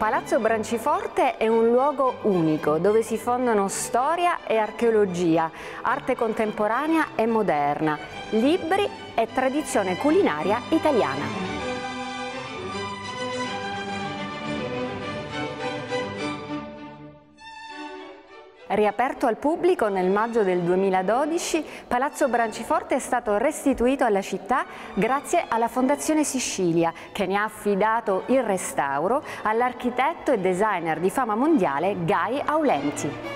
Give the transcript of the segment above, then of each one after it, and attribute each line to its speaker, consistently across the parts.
Speaker 1: Palazzo Branciforte è un luogo unico dove si fondono storia e archeologia, arte contemporanea e moderna, libri e tradizione culinaria italiana. Riaperto al pubblico nel maggio del 2012, Palazzo Branciforte è stato restituito alla città grazie alla Fondazione Sicilia, che ne ha affidato il restauro all'architetto e designer di fama mondiale Guy Aulenti.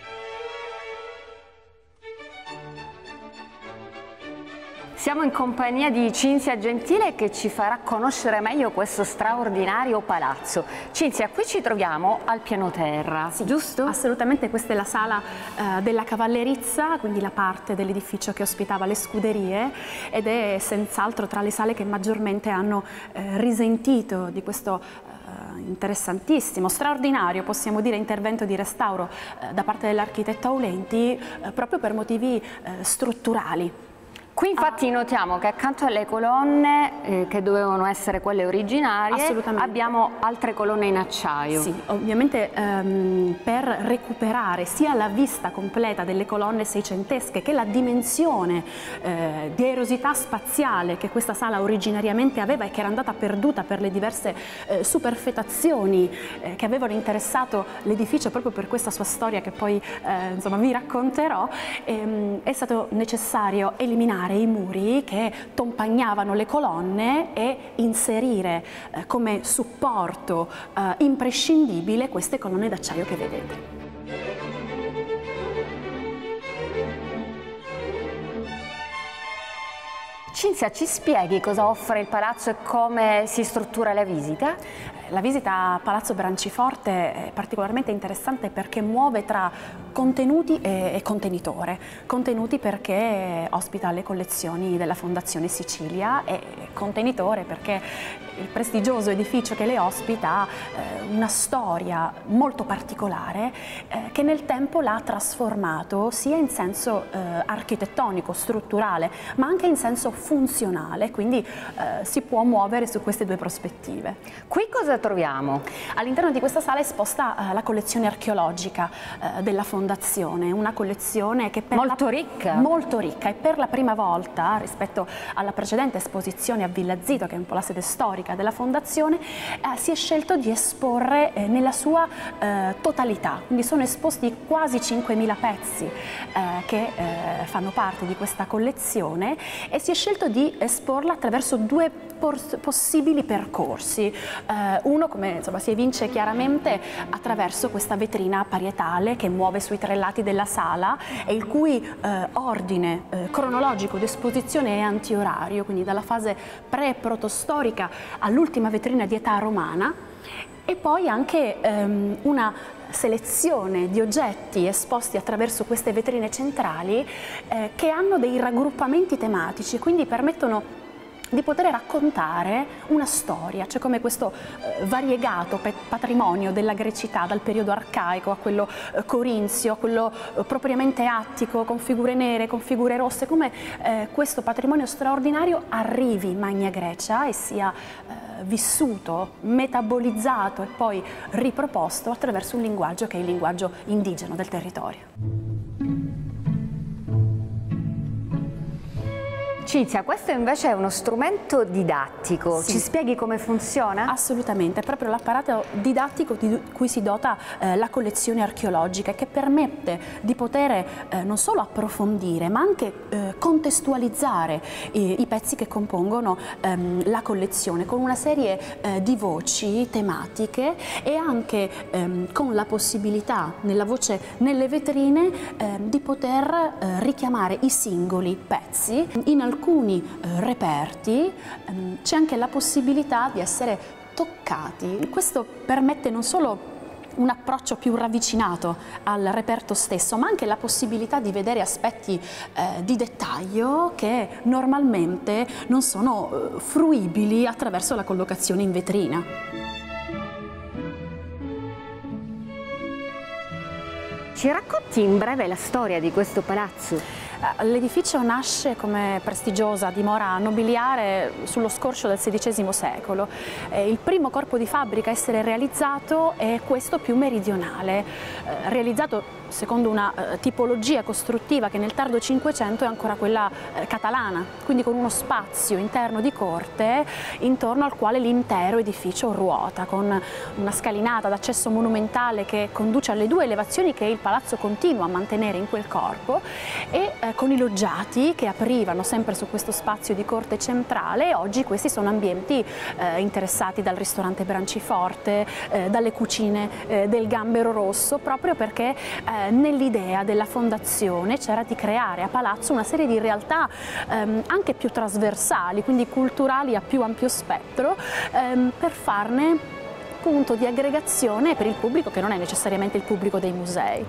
Speaker 1: Siamo in compagnia di Cinzia Gentile che ci farà conoscere meglio questo straordinario palazzo. Cinzia, qui ci troviamo al piano terra, sì, giusto?
Speaker 2: Assolutamente, questa è la sala della cavallerizza, quindi la parte dell'edificio che ospitava le scuderie, ed è senz'altro tra le sale che maggiormente hanno risentito di questo interessantissimo, straordinario, possiamo dire, intervento di restauro da parte dell'architetto Aulenti, proprio per motivi strutturali.
Speaker 1: Qui infatti notiamo che accanto alle colonne che dovevano essere quelle originarie abbiamo altre colonne in acciaio.
Speaker 2: Sì, ovviamente per recuperare sia la vista completa delle colonne seicentesche che la dimensione di erosità spaziale che questa sala originariamente aveva e che era andata perduta per le diverse superfetazioni che avevano interessato l'edificio proprio per questa sua storia che poi insomma vi racconterò, è stato necessario eliminare i muri che compagnavano le colonne e inserire come supporto imprescindibile queste colonne d'acciaio che vedete.
Speaker 1: Cinzia, ci spieghi cosa offre il palazzo e come si struttura la visita?
Speaker 2: La visita a Palazzo Branciforte è particolarmente interessante perché muove tra contenuti e contenitore. Contenuti perché ospita le collezioni della Fondazione Sicilia e contenitore perché il prestigioso edificio che le ospita ha una storia molto particolare che nel tempo l'ha trasformato sia in senso architettonico, strutturale, ma anche in senso funzionale, quindi si può muovere su queste due prospettive.
Speaker 1: Qui cosa troviamo?
Speaker 2: All'interno di questa sala è esposta la collezione archeologica della Fondazione, una collezione che
Speaker 1: molto ricca
Speaker 2: e per la prima volta rispetto alla precedente esposizione a Villa Zito, che è un po' la sede storica della Fondazione, si è scelto di esporre nella sua totalità, quindi sono esposti quasi 5.000 pezzi che fanno parte di questa collezione e si è scelto di esporla attraverso due possibili percorsi. Uno, come insomma, si evince chiaramente attraverso questa vetrina parietale che muove sui tre lati della sala e il cui ordine cronologico d'esposizione è antiorario, quindi dalla fase pre-protostorica all'ultima vetrina di età romana, e poi anche una selezione di oggetti esposti attraverso queste vetrine centrali che hanno dei raggruppamenti tematici, quindi permettono di poter raccontare una storia, cioè come questo variegato patrimonio della grecità, dal periodo arcaico a quello corinzio, a quello propriamente attico, con figure nere, con figure rosse, come questo patrimonio straordinario arrivi in Magna Grecia e sia vissuto, metabolizzato e poi riproposto attraverso un linguaggio che è il linguaggio indigeno del territorio.
Speaker 1: Cinzia, questo invece è uno strumento didattico, sì. Ci spieghi come funziona?
Speaker 2: Assolutamente, è proprio l'apparato didattico di cui si dota la collezione archeologica, che permette di poter non solo approfondire ma anche contestualizzare i pezzi che compongono la collezione con una serie di voci tematiche e anche con la possibilità nelle vetrine di poter richiamare i singoli pezzi in alcuni reperti. C'è anche la possibilità di essere toccati. Questo permette non solo un approccio più ravvicinato al reperto stesso, ma anche la possibilità di vedere aspetti di dettaglio che normalmente non sono fruibili attraverso la collocazione in vetrina.
Speaker 1: Ci racconti in breve la storia di questo palazzo?
Speaker 2: L'edificio nasce come prestigiosa dimora nobiliare sullo scorcio del XVI secolo. Il primo corpo di fabbrica a essere realizzato è questo più meridionale, realizzato secondo una tipologia costruttiva che nel tardo Cinquecento è ancora quella catalana, quindi con uno spazio interno di corte intorno al quale l'intero edificio ruota, con una scalinata d'accesso monumentale che conduce alle due elevazioni che il palazzo continua a mantenere in quel corpo, e con i loggiati che aprivano sempre su questo spazio di corte centrale. Oggi questi sono ambienti interessati dal ristorante Branciforte, dalle cucine del Gambero Rosso, proprio perché nell'idea della fondazione c'era di creare a palazzo una serie di realtà anche più trasversali, quindi culturali a più ampio spettro, per farne punto di aggregazione per il pubblico che non è necessariamente il pubblico dei musei.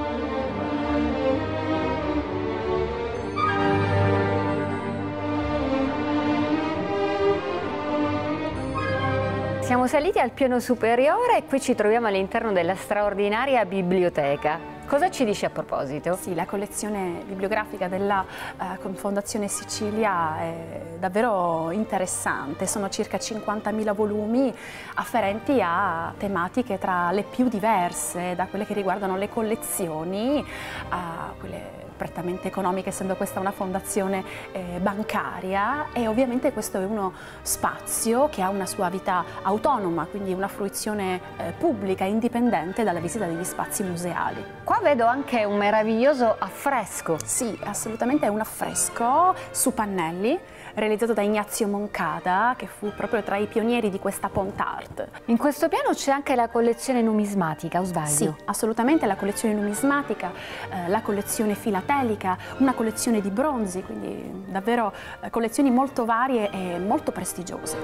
Speaker 1: Siamo saliti al piano superiore e qui ci troviamo all'interno della straordinaria biblioteca. Cosa ci dice a proposito?
Speaker 2: Sì, la collezione bibliografica della Fondazione Sicilia è davvero interessante. Sono circa 50.000 volumi afferenti a tematiche tra le più diverse, da quelle che riguardano le collezioni a quelle prettamente economiche, essendo questa una fondazione bancaria, e ovviamente questo è uno spazio che ha una sua vita autonoma, quindi una fruizione pubblica, indipendente dalla visita degli spazi museali.
Speaker 1: Qua vedo anche un meraviglioso affresco.
Speaker 2: Sì, assolutamente, è un affresco su pannelli realizzato da Ignazio Moncada, che fu proprio tra i pionieri di questa pont art.
Speaker 1: In questo piano c'è anche la collezione numismatica, o sbaglio?
Speaker 2: Sì, assolutamente, la collezione numismatica, la collezione filatelica, una collezione di bronzi, quindi davvero collezioni molto varie e molto prestigiose.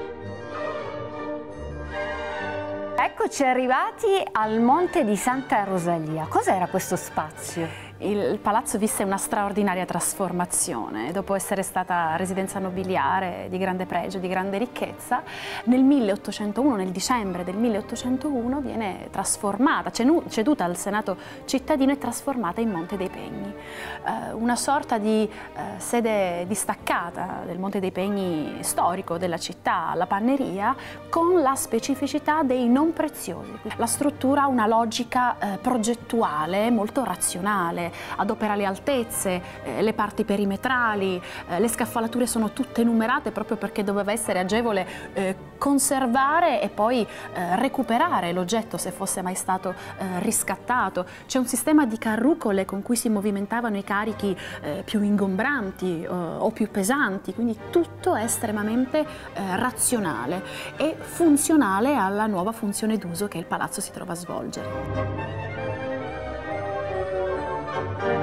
Speaker 1: Eccoci arrivati al Monte di Santa Rosalia. Cos'era questo spazio?
Speaker 2: Il palazzo visse una straordinaria trasformazione. Dopo essere stata residenza nobiliare di grande pregio, di grande ricchezza, nel 1801, nel dicembre del 1801, viene trasformata, ceduta al Senato cittadino e trasformata in Monte dei Pegni. Una sorta di sede distaccata del Monte dei Pegni storico della città, la Panneria, con la specificità dei non preziosi. La struttura ha una logica progettuale molto razionale, adopera le altezze, le parti perimetrali, le scaffalature sono tutte numerate proprio perché doveva essere agevole conservare e poi recuperare l'oggetto se fosse mai stato riscattato. C'è un sistema di carrucole con cui si movimentavano i carichi più ingombranti o più pesanti, quindi tutto è estremamente razionale e funzionale alla nuova funzione d'uso che il palazzo si trova a svolgere.